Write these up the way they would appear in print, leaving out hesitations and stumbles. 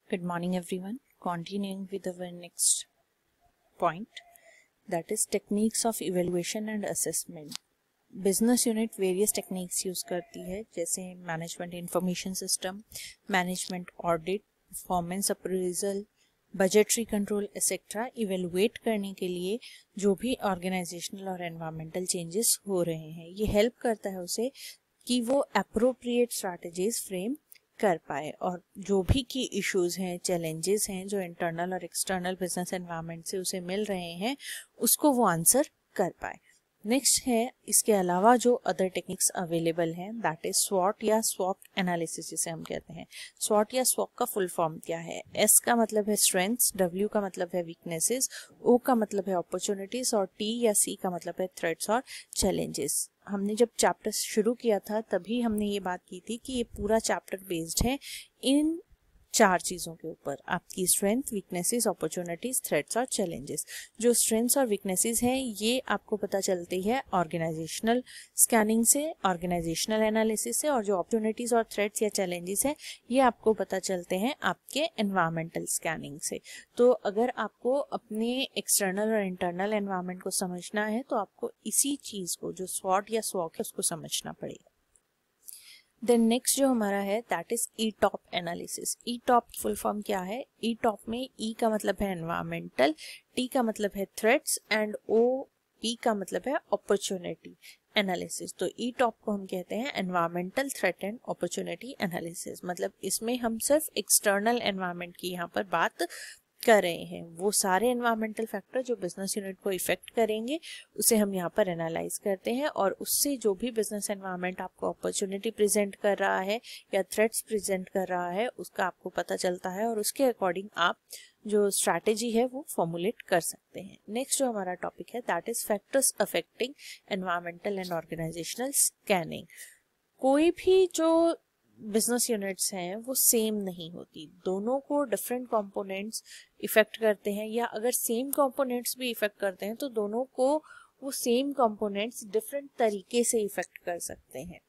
Good morning everyone. Continuing with our next point, that is techniques of evaluation and assessment. Business unit various techniques use करती है, जैसे management information system, management audit, performance appraisal, budgetary control etcetera, evaluate करने के लिए जो भी organisational और environmental changes हो रहे हैं। ये हेल्प करता है उसे कि वो अप्रोप्रिएट स्ट्रैटेजीज फ्रेम कर पाए और जो भी की इश्यूज हैं, चैलेंजेस हैं जो इंटरनल और एक्सटर्नल बिजनेस एनवायरनमेंट से उसे मिल रहे हैं, उसको वो आंसर कर पाए। नेक्स्ट है इसके अलावा जो अदर टेक्निक्स अवेलेबल हैं, दैट इज स्वॉट या स्वॉक एनालिसिस जिसे हम कहते हैं। स्वॉट या स्वॉक का फुल फॉर्म क्या है? एस का मतलब है स्ट्रेंथ्स, डब्ल्यू का मतलब है वीकनेसेस, ओ का मतलब है अपॉर्चुनिटीज और टी या सी का मतलब है थ्रेट्स और चैलेंजेस। हमने जब चैप्टर शुरू किया था तभी हमने ये बात की थी कि ये पूरा चैप्टर बेस्ड है इन चार चीज़ों के ऊपर, आपकी स्ट्रेंथ, वीकनेसेस, अपॉर्चुनिटीज, थ्रेट्स और चैलेंजेस। जो स्ट्रेंथ्स और वीकनेसेस हैं ये आपको पता चलती है ऑर्गेनाइजेशनल स्कैनिंग से, ऑर्गेनाइजेशनल एनालिसिस से, और जो अपॉर्चुनिटीज और थ्रेट्स या चैलेंजेस है ये आपको पता चलते हैं आपके एनवायरमेंटल स्कैनिंग से। तो अगर आपको अपने एक्सटर्नल और इंटरनल एनवायरमेंट को समझना है तो आपको इसी चीज़ को, जो स्वॉट या स्वॉक है, उसको समझना पड़ेगा। देन नेक्स्ट जो हमारा है that is E TOP analysis. E TOP full form क्या है? ई टॉप में ई का मतलब है एनवायरमेंटल, टी का मतलब है थ्रेट्स एंड ओ पी का मतलब है अपॉर्चुनिटी एनालिसिस। तो ई टॉप को हम कहते हैं environmental threat and opportunity analysis. मतलब इसमें हम सिर्फ एक्सटर्नल एनवायरमेंट की यहाँ पर बात कर रहे हैं। वो सारे एनवायरमेंटल फैक्टर जो बिजनेस यूनिट को इफेक्ट करेंगे उसे हम यहाँ पर एनालाइज करते हैं, और उससे जो भी बिजनेस एनवायरमेंट आपको अपॉर्चुनिटी प्रेजेंट कर रहा है या थ्रेट्स प्रेजेंट कर रहा है उसका आपको पता चलता है, और उसके अकॉर्डिंग आप जो स्ट्रैटेजी है वो फॉर्मुलेट कर सकते हैं। नेक्स्ट जो हमारा टॉपिक है that is factors affecting environmental and organisational scanning. कोई भी जो बिजनेस यूनिट्स हैं वो सेम नहीं होती, दोनों को डिफरेंट कंपोनेंट्स इफेक्ट करते हैं, या अगर सेम कंपोनेंट्स भी इफेक्ट करते हैं तो दोनों को वो सेम कंपोनेंट्स डिफरेंट तरीके से इफेक्ट कर सकते हैं।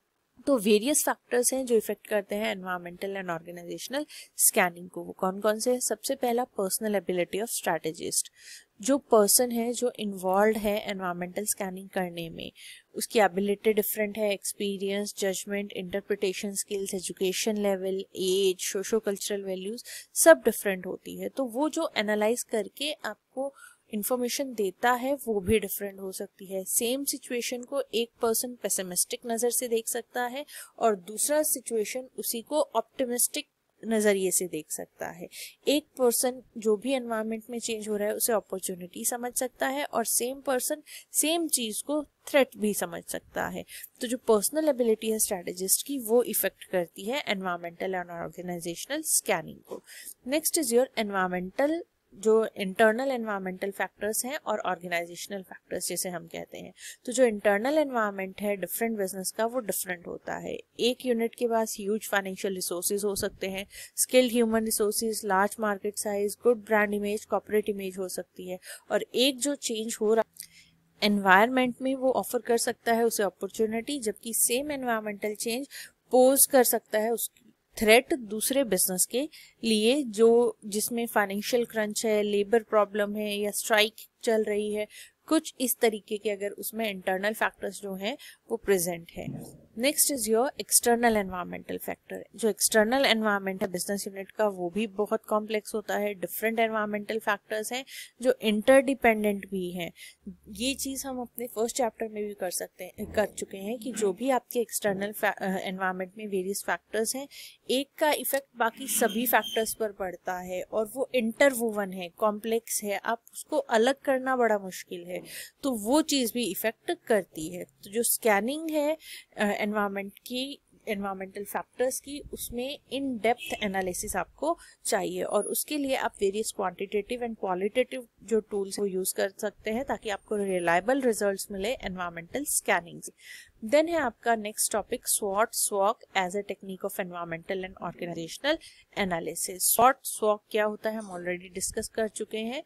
तो वेरियस फैक्टर्स हैं जो इफेक्ट करते हैं एनवायरमेंटल एंड ऑर्गेनाइजेशनल स्कैनिंग को। वो कौन कौन से हैं? सबसे पहला पर्सनल एबिलिटी ऑफ स्ट्रैटेजिस्ट। जो पर्सन है जो इन्वॉल्व है एनवायरमेंटल स्कैनिंग करने में, उसकी एबिलिटी डिफरेंट है, experience, judgement, interpretation skills, education level, age, socio cultural values सब डिफरेंट होती है। तो वो जो एनालाइज करके आपको इंफॉर्मेशन देता है वो भी डिफरेंट हो सकती है। सेम सिचुएशन को एक पर्सन पेसिमिस्टिक नज़र से देख सकता है और दूसरा सिचुएशन उसी को ऑप्टिमिस्टिक नज़रिए से देख सकता है। एक पर्सन जो भी एनवायरनमेंट में चेंज हो रहा है उसे अपॉर्चुनिटी समझ सकता है, और सेम पर्सन सेम चीज़ को थ्रेट भी समझ सकता है। तो जो पर्सनल एबिलिटी है स्ट्रैटेजिस्ट की वो इफेक्ट करती है एनवायरमेंटल एंड ऑर्गेनाइजेशनल स्कैनिंग को। नेक्स्ट इज योर एनवायरमेंटल, जो इंटरनल एनवायरमेंटल फैक्टर्स हैं और ऑर्गेनाइजेशनल फैक्टर्स जिसे हम कहते हैं। तो जो इंटरनल एनवायरनमेंट है डिफरेंट बिजनेस का वो डिफरेंट होता है। एक यूनिट के पास ह्यूज फाइनेंशियल रिसोर्सेज हो सकते हैं, skilled human resources, large market size, good brand image, corporate image हो सकती है, और एक जो चेंज हो रहा एनवायरनमेंट में वो ऑफर कर सकता है उसे अपॉर्चुनिटी, जबकि सेम एनवायरमेंटल चेंज पोज कर सकता है उसकी थ्रेट दूसरे बिजनेस के लिए, जो जिसमें फाइनेंशियल क्रंच है, लेबर प्रॉब्लम है या स्ट्राइक चल रही है, कुछ इस तरीके के अगर उसमें इंटरनल फैक्टर्स जो हैं वो प्रेजेंट है। Next is your external environmental factor. जो एक्सटर्नल एनवायरमेंट है बिजनेस यूनिट का वो भी बहुत कॉम्प्लेक्स होता है। डिफरेंट एनवायरमेंटल फैक्टर्स हैं जो इंटरडिपेंडेंट भी हैं। ये चीज़ हम अपने फर्स्ट चैप्टर में भी कर चुके हैं कि जो भी आपके एक्सटर्नल एनवायरमेंट में वेरियस फैक्टर्स हैं, एक का इफेक्ट बाकी सभी फैक्टर्स पर पड़ता है, और वो इंटरवोवन है, कॉम्प्लेक्स है, आप उसको अलग करना बड़ा मुश्किल है, तो वो चीज़ भी इफेक्ट करती है। तो जो स्कैनिंग है एनवायरमेंट की, एनवायरमेंटल फैक्टर्स की, उसमें इन डेप्थ एनालिसिस आपको चाहिए, और उसके लिए आप वेरियस क्वांटिटेटिव एंड क्वालिटेटिव जो टूल्स वो यूज़ कर सकते हैं ताकि आपको रिलायबल रिजल्ट्स मिले एनवायरमेंटल स्कैनिंग से। देन है आपका next topic स्वॉट स्वॉक as a technique of environmental and organisational analysis. स्वॉट स्वॉक क्या होता है हम ऑलरेडी डिस्कस कर चुके हैं।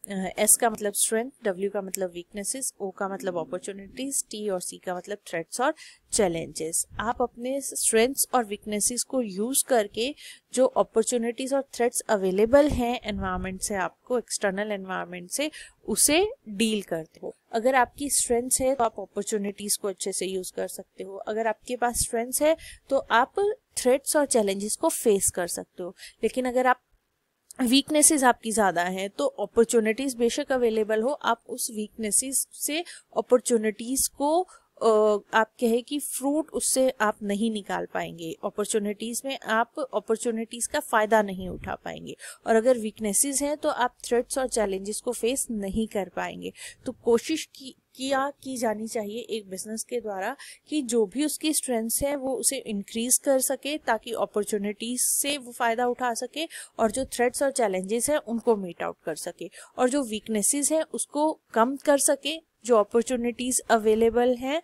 एस का मतलब स्ट्रेंथ, डब्ल्यू का मतलब वीकनेसेस, ओ का मतलब अपॉर्चुनिटीज, टी और सी का मतलब थ्रेट्स और चैलेंजेस। आप अपने स्ट्रेंथ्स और वीकनेसेस को यूज करके जो अपॉर्चुनिटीज और थ्रेट्स अवेलेबल हैं एनवायरनमेंट से, आपको एक्सटर्नल एनवायरनमेंट से, उसे डील करते हो। अगर आपकी स्ट्रेंथ्स है तो आप अपॉर्चुनिटीज को अच्छे से यूज कर सकते हो। अगर आपके पास स्ट्रेंथ्स है तो आप थ्रेट्स और चैलेंजेस को फेस कर सकते हो। लेकिन अगर आप वीकनेसेस आपकी ज़्यादा हैं तो अपॉर्चुनिटीज़ बेशक अवेलेबल हो, आप उस वीकनेसेस से अपॉर्चुनिटीज़ को आप कहे कि फ्रूट उससे आप नहीं निकाल पाएंगे। अपॉर्चुनिटीज़ में आप अपॉर्चुनिटीज़ का फ़ायदा नहीं उठा पाएंगे। और अगर वीकनेसेस हैं तो आप थ्रेट्स और चैलेंजेस को फेस नहीं कर पाएंगे। तो कोशिश की जानी चाहिए एक बिजनेस के द्वारा कि जो भी उसकी स्ट्रेंथ्स है वो उसे इंक्रीज कर सके ताकि अपॉर्चुनिटीज से वो फायदा उठा सके, और जो थ्रेट्स और चैलेंजेस हैं उनको मीट आउट कर सके, और जो वीकनेसेस हैं उसको कम कर सके। जो अपॉर्चुनिटीज अवेलेबल हैं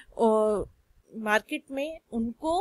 मार्केट में उनको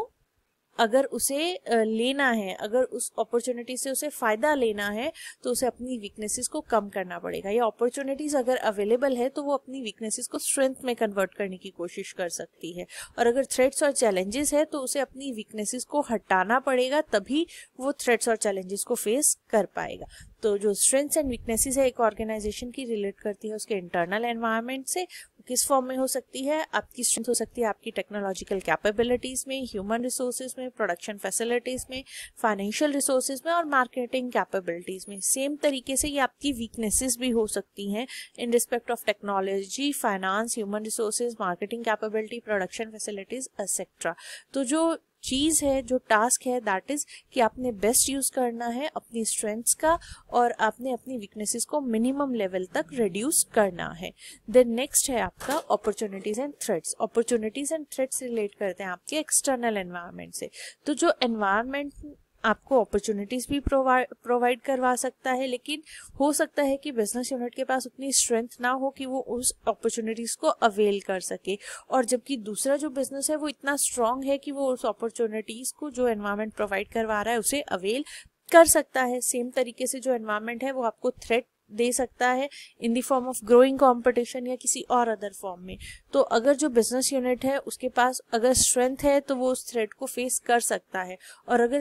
अगर उसे लेना है, अगर उस अपॉर्चुनिटी से उसे फायदा लेना है तो उसे अपनी वीकनेसेस को कम करना पड़ेगा। या अपॉर्चुनिटीज अगर अवेलेबल है तो वो अपनी वीकनेसेस को स्ट्रेंथ में कन्वर्ट करने की कोशिश कर सकती है। और अगर थ्रेट्स और चैलेंजेस है तो उसे अपनी वीकनेसेस को हटाना पड़ेगा, तभी वो थ्रेट्स और चैलेंजेस को फेस कर पाएगा। तो जो स्ट्रेंथ्स एंड वीकनेसेस है एक ऑर्गेनाइजेशन की, रिलेट करती है उसके इंटरनल एनवायरनमेंट से। किस फॉर्म में हो सकती है? आपकी स्ट्रेंथ हो सकती है आपकी टेक्नोलॉजिकल कैपेबिलिटीज में, ह्यूमन रिसोर्सेज में, प्रोडक्शन फैसिलिटीज में, फाइनेंशियल रिसोर्सेज में और मार्केटिंग कैपेबिलिटीज में। सेम तरीके से ये आपकी वीकनेसेस भी हो सकती हैं in respect of technology, finance, human resources, marketing capability, production facilities etcetera. तो जो चीज़ है, जो टास्क है, दैट इज कि आपने बेस्ट यूज करना है अपनी स्ट्रेंथ्स का और आपने अपनी वीकनेसेस को मिनिमम लेवल तक रिड्यूस करना है। देन नेक्स्ट है आपका opportunities and threats. Opportunities and threats relate करते हैं आपके एक्सटर्नल एनवायरनमेंट से। तो जो एनवायरनमेंट आपको अपॉर्चुनिटीज भी प्रोवाइड करवा सकता है, लेकिन हो सकता है कि बिजनेस यूनिट के पास उतनी स्ट्रेंथ ना हो कि वो उस अपॉर्चुनिटीज को अवेल कर सके, और जबकि दूसरा जो बिजनेस है वो इतना स्ट्रांग है कि वो उस अपॉर्चुनिटीज को जो एनवायरनमेंट प्रोवाइड करवा रहा है उसे अवेल कर सकता है। सेम तरीके से जो एनवायरनमेंट है वो आपको थ्रेट दे सकता है in the form of growing competition या किसी और अदर फॉर्म में। तो अगर जो बिजनेस यूनिट है उसके पास अगर स्ट्रेंथ है तो वो उस थ्रेट को फेस कर सकता है, और अगर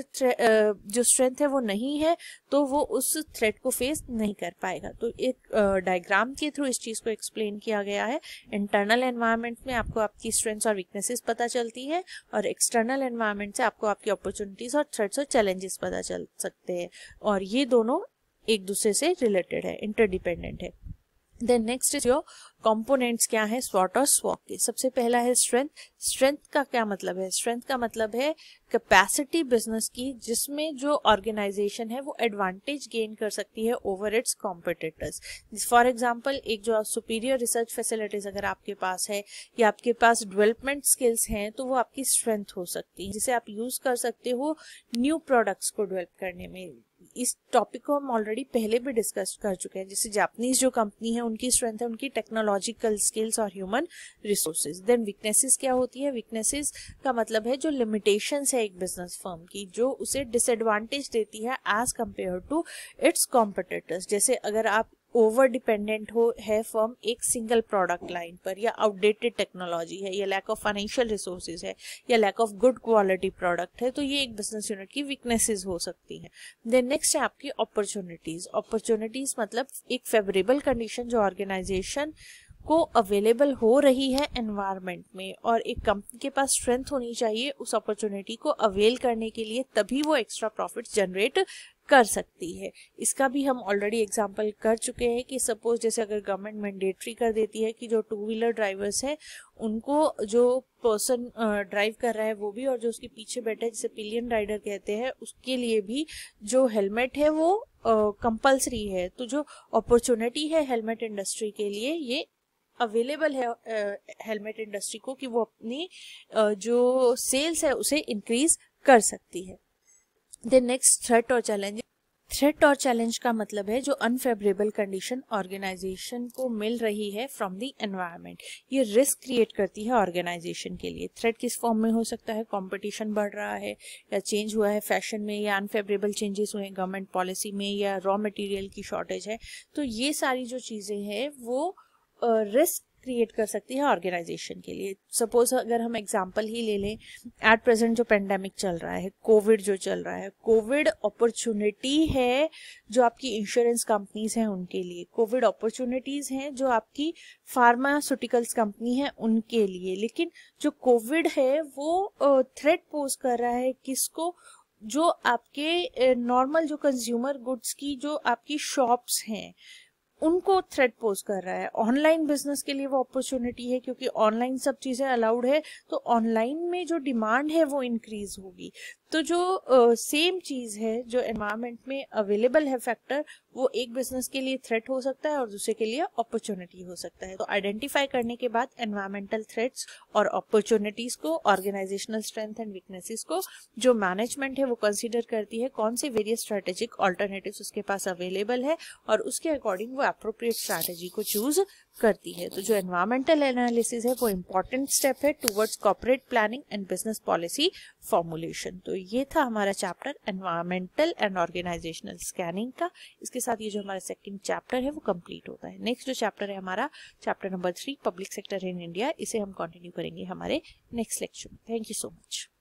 जो स्ट्रेंथ है वो नहीं है तो वो उस थ्रेट को फेस नहीं कर पाएगा। तो एक डायग्राम के थ्रू इस चीज़ को एक्सप्लेन किया गया है। इंटरनल एनवायरनमेंट में आपको आपकी स्ट्रेंथ्स और वीकनेसेस पता चलती है, और एक्सटर्नल एनवायरनमेंट से आपको आपकी अपॉर्चुनिटीज और थ्रेट्स और चैलेंजेस पता चल सकते हैं, और ये दोनों एक दूसरे से रिलेटेड है, इंटरडिपेंडेंट है। Then next is your components क्या है स्वॉट और स्वॉक के। सबसे पहला है स्ट्रेंथ। स्ट्रेंथ का क्या मतलब है? स्ट्रेंथ का मतलब है कैपेसिटी बिजनेस की, जिसमें जो ऑर्गेनाइजेशन है वो एडवांटेज गेन कर सकती है over its competitors. For example, एक जो सुपीरियर रिसर्च फैसिलिटीज अगर आपके पास है या आपके पास डेवलपमेंट स्किल्स हैं तो वो आपकी स्ट्रेंथ हो सकती है, जिसे आप यूज कर सकते हो न्यू प्रोडक्ट्स को डेवलप करने में। इस टॉपिक को हम ऑलरेडी पहले भी डिस्कस कर चुके हैं। जैसे जापानीज जो कंपनी है उनकी स्ट्रेंथ है उनकी टेक्नोलॉजिकल स्किल्स और ह्यूमन रिसोर्सेज। देन वीकनेसेस क्या होती है? वीकनेसेस का मतलब है जो लिमिटेशंस है एक बिजनेस फर्म की, जो उसे डिसएडवांटेज देती है as compared to its competitors. जैसे अगर आप ओवर डिपेंडेंट है फर्म एक सिंगल प्रोडक्ट लाइन पर, या आउटडेटेड टेक्नोलॉजी है, या लैक ऑफ फाइनेंशियल रिसोर्सेज है, या lack of good quality product है, तो ये एक बिजनेस यूनिट की वीकनेसेस हो सकती हैं। देन नेक्स्ट है आपकी अपॉर्चुनिटीज। अपॉर्चुनिटीज मतलब एक फेवरेबल कंडीशन जो ऑर्गेनाइजेशन को अवेलेबल हो रही है एनवायरनमेंट में, और एक कंपनी के पास स्ट्रेंथ होनी चाहिए उस अपॉर्चुनिटी को अवेल करने के लिए, तभी वो एक्स्ट्रा प्रॉफिट्स जनरेट कर सकती है। इसका भी हम ऑलरेडी एग्जांपल कर चुके हैं कि सपोज जैसे अगर गवर्नमेंट मैंडेटरी कर देती है कि जो टू व्हीलर ड्राइवर्स हैं उनको जो पर्सन ड्राइव कर रहा है वो भी, और जो उसके पीछे बैठे जिसे पिलियन राइडर कहते हैं उसके लिए भी जो हेलमेट है वो कंपल्सरी है। तो जो अपॉर्चुनिटी है हेलमेट इंडस्ट्री के लिए ये अवेलेबल है हेलमेट इंडस्ट्री को कि वो अपनी जो सेल्स है उसे इंक्रीज कर सकती है। देन नेक्स्ट थ्रेट और चैलेंज। थ्रेट और चैलेंज का मतलब है जो अनफेवरेबल कंडीशन ऑर्गेनाइजेशन को मिल रही है फ्रॉम द एनवायरनमेंट। ये रिस्क क्रिएट करती है ऑर्गेनाइजेशन के लिए। थ्रेट किस फॉर्म में हो सकता है, कंपटीशन बढ़ रहा है या चेंज हुआ है फैशन में, या अनफेवरेबल चेंजेस हुए हैं गवर्नमेंट पॉलिसी में, या रॉ मटेरियल की शॉर्टेज है। तो ये सारी जो चीज़ें हैं वो रिस्क क्रिएट कर सकती है ऑर्गेनाइजेशन के लिए। सपोज अगर हम एग्जांपल ही ले लें, एट प्रेजेंट जो पेंडेमिक चल रहा है, कोविड जो चल रहा है, कोविड अपॉर्चुनिटी है जो आपकी इंश्योरेंस कंपनीज हैं उनके लिए, कोविड अपॉर्चुनिटीज हैं जो आपकी फार्मास्यूटिकल्स कंपनी है उनके लिए। लेकिन जो कोविड है वो थ्रेट पोज कर रहा है किसको, जो आपके नॉर्मल जो कंज्यूमर गुड्स की जो आपकी शॉप्स हैं उनको थ्रेट पोज कर रहा है। ऑनलाइन बिजनेस के लिए वो अपॉर्चुनिटी है क्योंकि ऑनलाइन सब चीज़ें अलाउड है, तो ऑनलाइन में जो डिमांड है वो इंक्रीज होगी। तो जो सेम चीज़ है जो एनवायरनमेंट में अवेलेबल है फैक्टर, वो एक बिजनेस के लिए थ्रेट हो सकता है और दूसरे के लिए अपॉर्चुनिटी हो सकता है। तो आइडेंटिफाई करने के बाद एनवायरमेंटल थ्रेट्स और अपॉर्चुनिटीज को, ऑर्गेनाइजेशनल स्ट्रेंथ एंड वीकनेसेस को जो मैनेजमेंट है वो कंसीडर करती है, कौन से वेरियस स्ट्रेटेजिक ऑल्टरनेटिव्स उसके पास अवेलेबल है और उसके अकॉर्डिंग वो अप्रोप्रिएट स्ट्रैटेजी को चूज करती है। तो जो एनवायरमेंटल एनालिसिस है वो इंपॉर्टेंट स्टेप है towards corporate planning and business policy formulation. तो ये था हमारा chapter environmental and organisational scanning का। इसके साथ ये जो हमारा सेकंड चैप्टर है वो कंप्लीट होता है। नेक्स्ट जो चैप्टर है हमारा chapter number 3 public sector in India, इसे हम कंटिन्यू करेंगे हमारे नेक्स्ट लेक्चर में। Thank you so much.